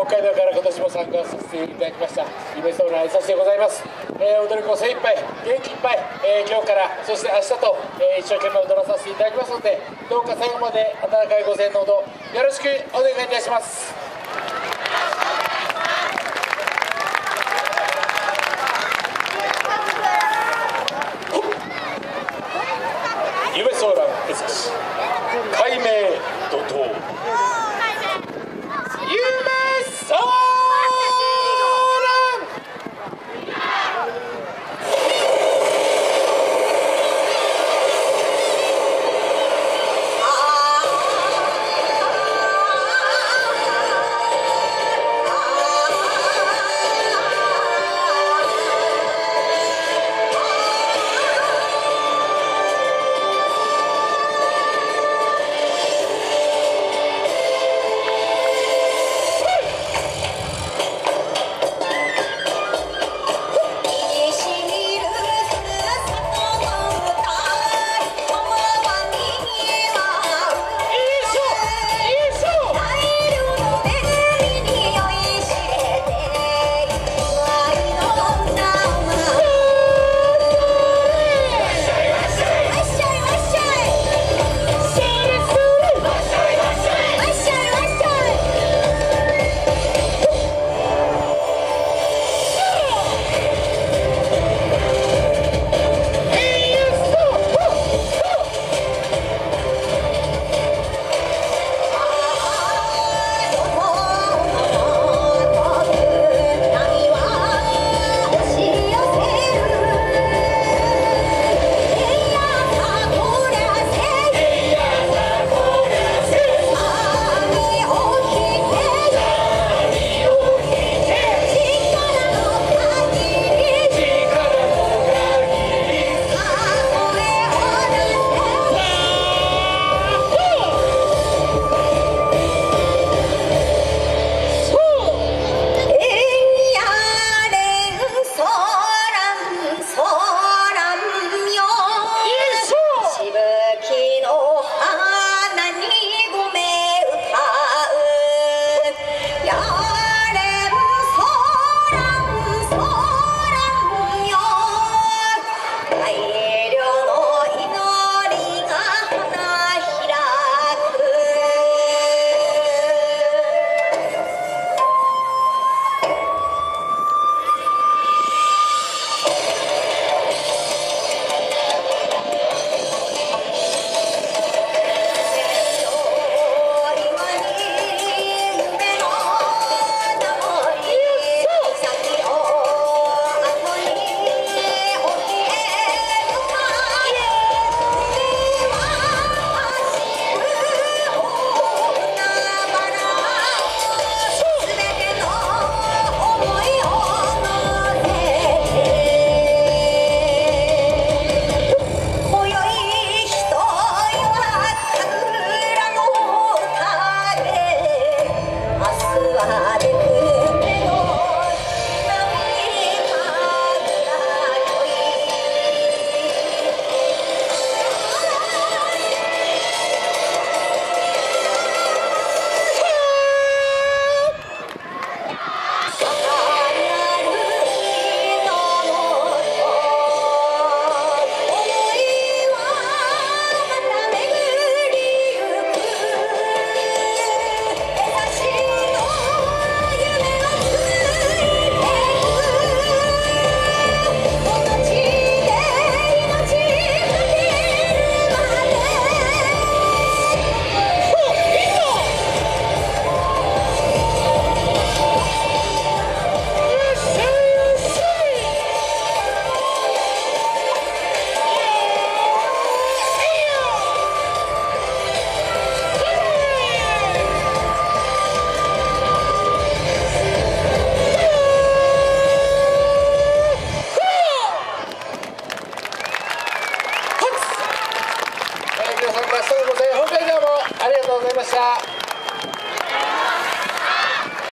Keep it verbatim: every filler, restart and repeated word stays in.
海道から今年も参加させていただきました夢そうな挨拶でございます。えー、踊り子精一杯元気いっぱい、えー、今日からそして明日と、えー、一生懸命踊らさせていただきますので、どうか最後まで温かいご声援のほどよろしくお願いいたします。